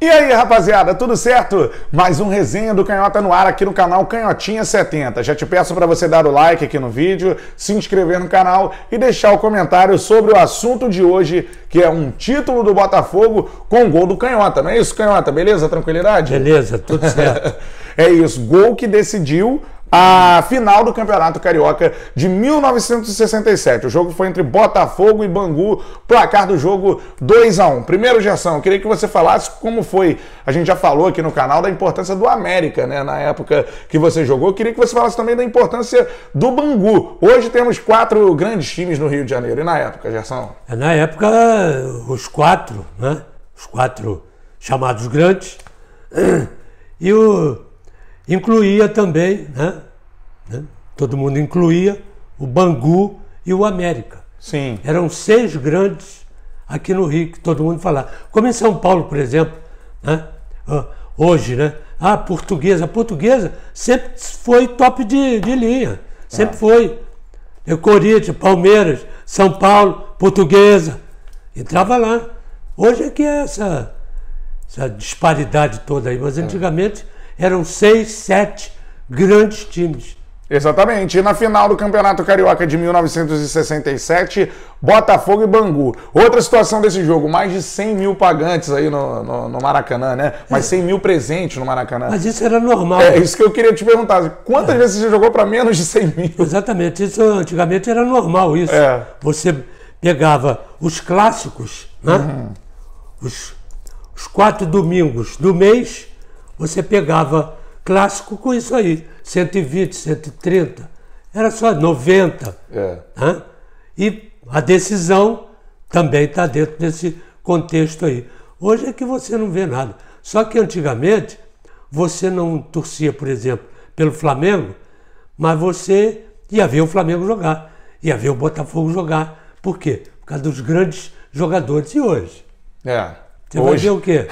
E aí, rapaziada, tudo certo? Mais um resenha do Canhota no ar aqui no canal Canhotinha70. Já te peço para você dar o like aqui no vídeo, se inscrever no canal e deixar o comentário sobre o assunto de hoje, que é um título do Botafogo com gol do Canhota. Não é isso, Canhota? Beleza? Tranquilidade? Beleza, tudo certo. É isso, gol que decidiu a final do Campeonato Carioca de 1967. O jogo foi entre Botafogo e Bangu, placar do jogo 2-1. Primeiro, Gerson, eu queria que você falasse como foi, a gente já falou aqui no canal da importância do América, né, na época que você jogou. Eu queria que você falasse também da importância do Bangu. Hoje temos 4 grandes times no Rio de Janeiro. E na época, Gerson? Na época, os 4, né? Os 4 chamados grandes, e incluía também, né? Todo mundo incluía o Bangu e o América. Sim. Eram 6 grandes aqui no Rio, que todo mundo falava. Como em São Paulo, por exemplo, né? Hoje, né? A Portuguesa sempre foi top de linha. Sempre foi. Corinthians, Palmeiras, São Paulo, Portuguesa. Entrava lá. Hoje é que é essa disparidade toda aí. Mas antigamente eram 6, 7 grandes times. Exatamente. E na final do Campeonato Carioca de 1967, Botafogo e Bangu. Outra situação desse jogo, mais de 100 mil pagantes aí no Maracanã, né? Mais 100 mil presentes no Maracanã. Mas isso era normal. É isso que eu queria te perguntar. Quantas vezes você jogou para menos de 100 mil? Exatamente. Isso antigamente era normal. Isso. Você pegava os clássicos, né? Os 4 domingos do mês, você pegava clássico com isso aí, 120, 130, era só 90. Né? E a decisão também está dentro desse contexto aí. Hoje é que você não vê nada. Só que antigamente você não torcia, por exemplo, pelo Flamengo, mas você ia ver o Flamengo jogar, ia ver o Botafogo jogar. Por quê? Por causa dos grandes jogadores. E hoje? Você vai ver o quê?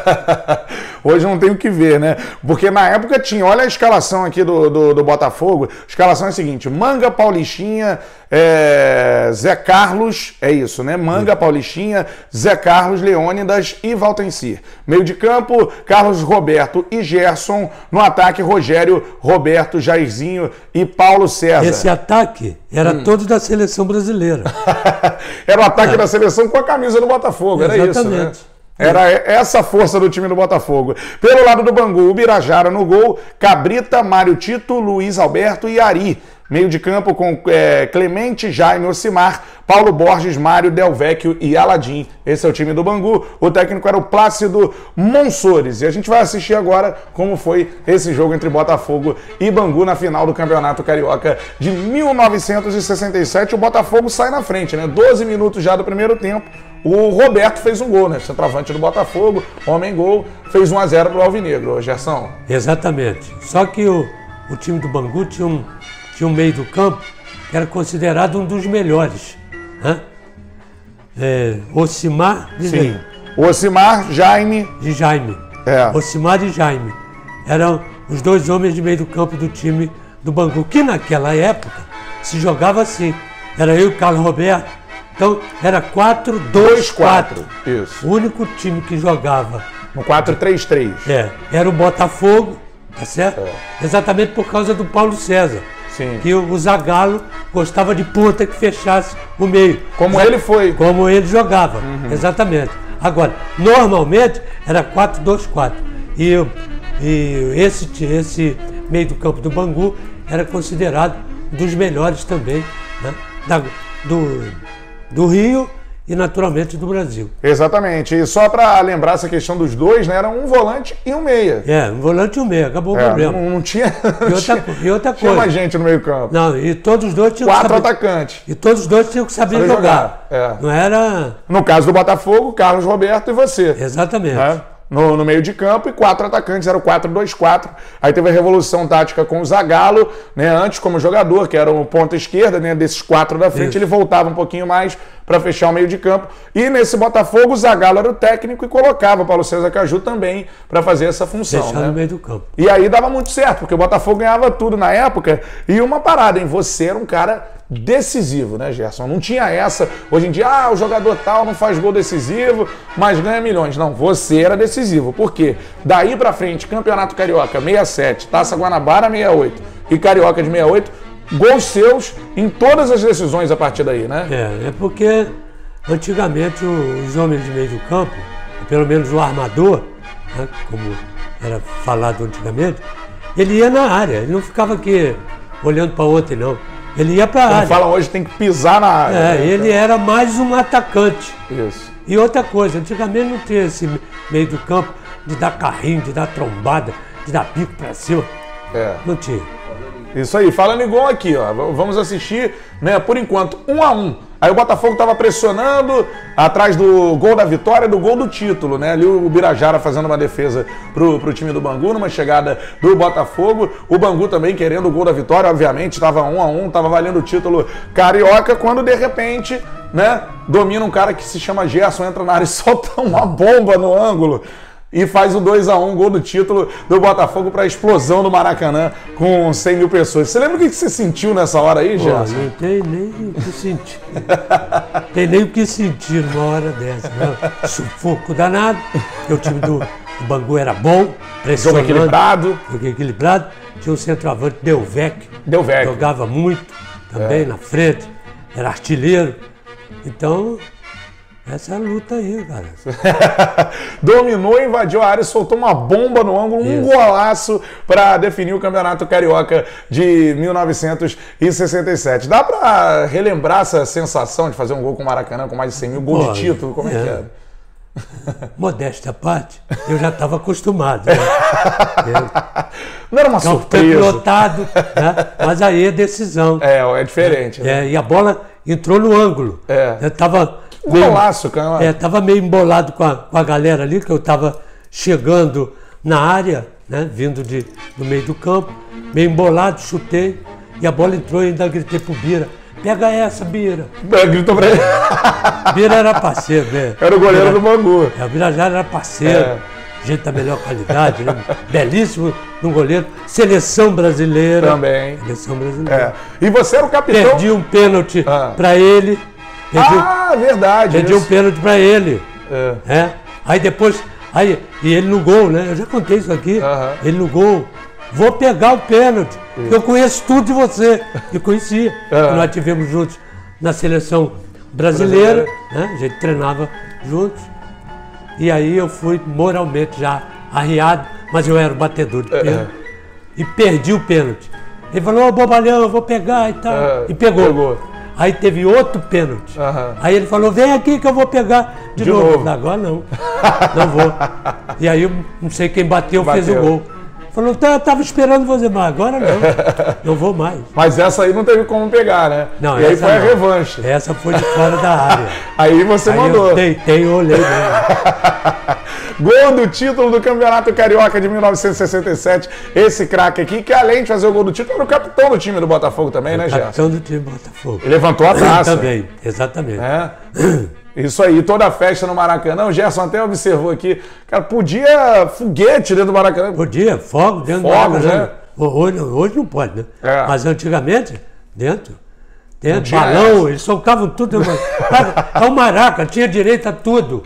Hoje não tem o que ver, né? Porque na época tinha, olha a escalação aqui do Botafogo. A escalação é a seguinte: Manga, Paulistinha, Zé Carlos, é isso, né? Manga, Paulistinha, Zé Carlos, Leônidas e Valtencir. Meio de campo, Carlos Roberto e Gerson. No ataque, Rogério, Roberto, Jairzinho e Paulo César. Esse ataque era todo da seleção brasileira. Era o ataque da seleção com a camisa do Botafogo, era isso, né? Era essa a força do time do Botafogo. Pelo lado do Bangu, o Birajara no gol, Cabrita, Mário Tito, Luiz Alberto e Ari. Meio de campo com Clemente, Jaime, Ocimar, Paulo Borges, Mário, Delvecchio e Aladim. Esse é o time do Bangu. O técnico era o Plácido Monsores. E a gente vai assistir agora como foi esse jogo entre Botafogo e Bangu na final do Campeonato Carioca de 1967. O Botafogo sai na frente, né? 12 minutos já do primeiro tempo. O Roberto fez um gol, né? Centroavante do Botafogo, homem-gol, fez 1-0 pro Alvinegro, Gerson. Exatamente. Só que o time do Bangu tinha um meio do campo que era considerado um dos melhores. Né? Ocimar e Sim. Ocimar, Jaime. E Jaime. Ocimar e Jaime. Eram os 2 homens de meio do campo do time do Bangu, que naquela época se jogava assim. Era eu e o Carlos Roberto. Então, era 4-2-4. Isso. O único time que jogava no 4-3-3. Era o Botafogo, tá certo? Exatamente por causa do Paulo César. Sim. Que o Zagallo gostava de ponta que fechasse o meio. Como ele foi. Como ele jogava, exatamente. Agora, normalmente era 4-2-4. E esse meio do campo do Bangu era considerado um dos melhores também, né? Do Rio e, naturalmente, do Brasil. Exatamente. E só para lembrar essa questão dos dois, né? Era um volante e um meia. Um volante e um meia. Acabou o problema. Não tinha... E outra coisa. Tinha mais gente no meio campo. Não, e todos os dois tinham 4 atacantes. E todos os dois tinham que saber jogar. Não era... No caso do Botafogo, Carlos Roberto e você. Exatamente. No meio de campo, e 4 atacantes, era o 4-2-4. Aí teve a revolução tática com o Zagallo, né, antes como jogador, que era o ponta esquerda, né, desses 4 da frente. Ele voltava um pouquinho mais para fechar o meio de campo. E nesse Botafogo, o Zagallo era o técnico e colocava o Paulo César Caju também para fazer essa função. Fechar no meio do campo. E aí dava muito certo, porque o Botafogo ganhava tudo na época. E uma parada, hein? Você era um cara decisivo, né, Gerson? Não tinha essa, hoje em dia, o jogador tal não faz gol decisivo, mas ganha milhões. Não, você era decisivo. Por quê? Daí pra frente, Campeonato Carioca 67, Taça Guanabara 68 e Carioca de 68, gols seus em todas as decisões a partir daí, né? É porque antigamente os homens de meio do campo, pelo menos o armador, né, como era falado antigamente, ele ia na área, ele não ficava aqui olhando para ontem, não. Ele ia para a área. Fala hoje tem que pisar na área. Né? Ele era mais um atacante. Isso. E outra coisa, antigamente não tinha esse meio do campo de dar carrinho, de dar trombada, de dar bico para cima. Não tinha. Isso aí, falando em gol aqui, ó, vamos assistir, né, por enquanto, 1-1. Aí o Botafogo estava pressionando atrás do gol da vitória e do gol do título, né? Ali o Birajara fazendo uma defesa pro time do Bangu, numa chegada do Botafogo. O Bangu também querendo o gol da vitória, obviamente, estava 1-1, estava valendo o título carioca, quando de repente, né, domina um cara que se chama Gerson, entra na área e solta uma bomba no ângulo. E faz o 2-1, gol do título do Botafogo para a explosão do Maracanã com 100 mil pessoas. Você lembra o que você sentiu nessa hora aí, Gerson? Não tem nem o que sentir. Tem nem o que sentir numa hora dessa. Né? Sufoco danado. O time do Bangu era bom, pressionando. Jogo equilibrado. Tinha um centroavante, Delvec. Jogava muito também na frente. Era artilheiro. Então... essa é a luta aí, cara. Dominou, invadiu a área, soltou uma bomba no ângulo, um golaço para definir o Campeonato Carioca de 1967. Dá para relembrar essa sensação de fazer um gol com o Maracanã com mais de 100 mil, gol de título? Como é que era? Modéstia à parte, eu já estava acostumado. Né? Não era uma surpresa. Lotado, né? Mas aí é decisão. É diferente. Né? E a bola entrou no ângulo. Eu tava... golaço, cara. Tava meio embolado com a galera ali, que eu tava chegando na área, né, vindo do meio do campo, meio embolado, chutei, e a bola entrou e ainda gritei pro Bira, pega essa, Bira. Gritou pra ele. Bira era parceiro, né? Era o goleiro do Bangu. O Birajara era parceiro, gente da melhor qualidade, né? Belíssimo um goleiro, seleção brasileira. Também. Seleção brasileira. E você era o capitão. Perdi um pênalti pra ele. Verdade. Perdi um pênalti pra ele. Aí depois, e ele no gol, né? Eu já contei isso aqui. Ele no gol. Vou pegar o pênalti. Eu conheço tudo de você. E conhecia. Nós estivemos juntos na seleção brasileira, né? A gente treinava juntos. E aí eu fui moralmente já arriado, mas eu era o batedor de pênalti. E perdi o pênalti. Ele falou, bobalhão, eu vou pegar e tal. E pegou. Aí teve outro pênalti. Aí ele falou, vem aqui que eu vou pegar de novo. Agora não. Não vou. E aí eu não sei quem bateu. Fez o gol. Falou, eu tava esperando você, mas agora não. Não vou mais. Mas essa aí não teve como pegar, né? Não, e aí foi a revanche. Essa foi de fora da área. Aí você mandou. Eu olhei mesmo. Gol do título do Campeonato Carioca de 1967. Esse craque aqui, que além de fazer o gol do título, era o capitão do time do Botafogo também, né, Gerson? Capitão do time do Botafogo. Ele levantou a taça. Também, exatamente. Isso aí, toda a festa no Maracanã. O Gerson até observou aqui. Cara, podia foguete dentro do Maracanã. Podia, fogo dentro do Maracanã. Né? Hoje não pode, né? Mas antigamente, dentro balão, eles socavam tudo. É um maraca, tinha direito a tudo.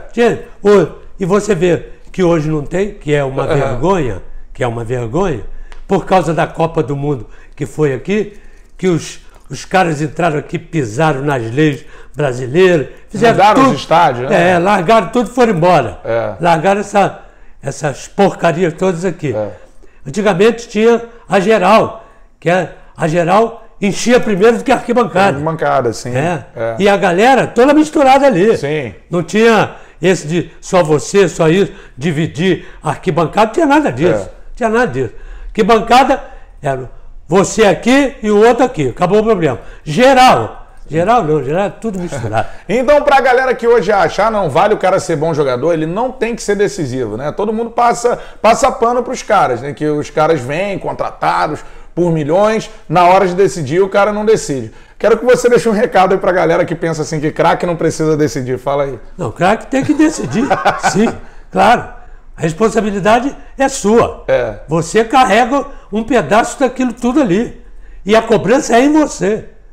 E você vê que hoje não tem, que é uma vergonha, por causa da Copa do Mundo que foi aqui, que os caras entraram aqui, pisaram nas leis brasileiras, fizeram tudo, os estádios, né? Largaram tudo e foram embora. Largaram essas porcarias todas aqui. Antigamente tinha a geral, a geral enchia primeiro do que a arquibancada. Arquibancada, sim. E a galera toda misturada ali. Sim. Não tinha esse de só você, só isso, dividir a arquibancada, não tinha nada disso. Tinha nada disso. Arquibancada era você aqui e o outro aqui. Acabou o problema. Geral é tudo misturado. Então, pra galera que hoje acha, não vale o cara ser bom jogador, ele não tem que ser decisivo, né? Todo mundo passa pano pros caras, né? Que os caras vêm contratados por milhões, na hora de decidir o cara não decide. Quero que você deixe um recado aí pra galera que pensa assim que craque não precisa decidir. Fala aí. Não, craque tem que decidir. Sim, claro. A responsabilidade é sua. Você carrega um pedaço daquilo tudo ali. E a cobrança é em você.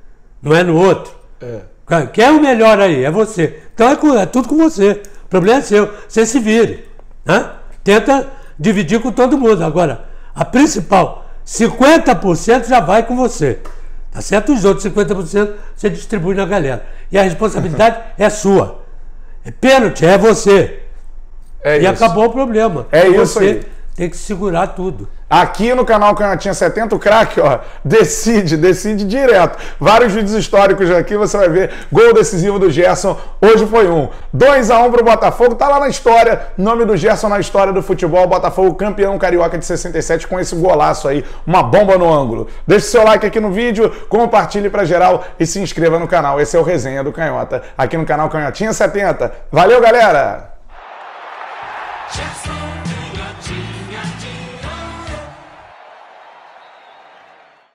não é no outro. Quem é o melhor aí? É você. Então é tudo com você. O problema é seu. Você se vire. Né? Tenta dividir com todo mundo. Agora, a principal, 50% já vai com você. Tá certo? Os outros 50% você distribui na galera. E a responsabilidade é sua. É pênalti, é você. E acabou o problema. Você tem que segurar tudo. Aqui no canal Canhotinha 70, o craque, ó, decide direto. Vários vídeos históricos aqui, você vai ver gol decisivo do Gerson. Hoje foi 2-1 pro Botafogo. Tá lá na história, nome do Gerson na história do futebol. Botafogo campeão carioca de 67 com esse golaço aí, uma bomba no ângulo. Deixe seu like aqui no vídeo, compartilhe pra geral e se inscreva no canal. Esse é o Resenha do Canhota, aqui no canal Canhotinha 70. Valeu, galera! Gerson, canhotinha,